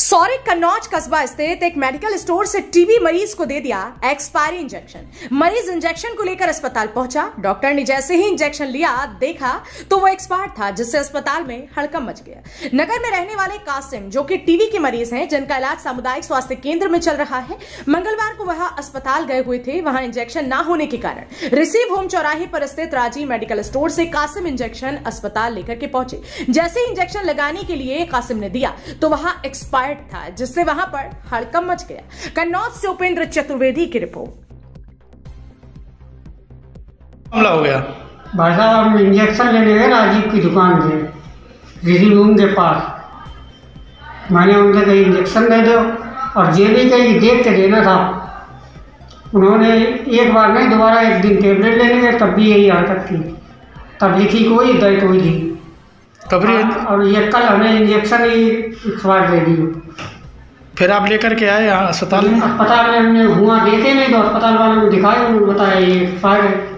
सौरिक कन्नौज कस्बा स्थित एक मेडिकल स्टोर से टीबी मरीज को दे दिया एक्सपायरी इंजेक्शन। मरीज इंजेक्शन को लेकर अस्पताल पहुंचा। डॉक्टर ने जैसे ही इंजेक्शन लिया देखा तो वो एक्सपायर्ड था, जिससे अस्पताल में हड़कंप मच गया। नगर में रहने वाले कासिम, जो कि टीबी के मरीज हैं, जिनका इलाज सामुदायिक स्वास्थ्य केंद्र में चल रहा है, मंगलवार को वह अस्पताल गए हुए थे। वहां इंजेक्शन न होने के कारण रिसीव होम चौराहे पर स्थित राजीव मेडिकल स्टोर से कासिम इंजेक्शन अस्पताल लेकर के पहुंचे। जैसे ही इंजेक्शन लगाने के लिए कासिम ने दिया तो वहां एक्सपायर्ड था, जिससे वहां पर हड़कंप मच गया। कन्नौज से उपेंद्र चतुर्वेदी की रिपोर्ट। हमला हो गया। भाई साहब, हम इंजेक्शन लेने गए राजीव की दुकान से रिजीव रूम के पास। मैंने उनसे कही इंजेक्शन दे दो और ये भी कही देख के देना था। उन्होंने एक बार नहीं, दोबारा एक दिन टेबलेट लेने गए, तब भी यही हरकत की। तब लिखी कोई दर्द कोई थी। और ये कल हमें इंजेक्शन ही एक्सपायर दे दी। फिर आप लेकर के आए यहाँ अस्पताल में? अस्पताल में हमने हुआ देखे नहीं, तो अस्पताल वालों को दिखाया, उन्होंने बताया ये एक्सपायर है।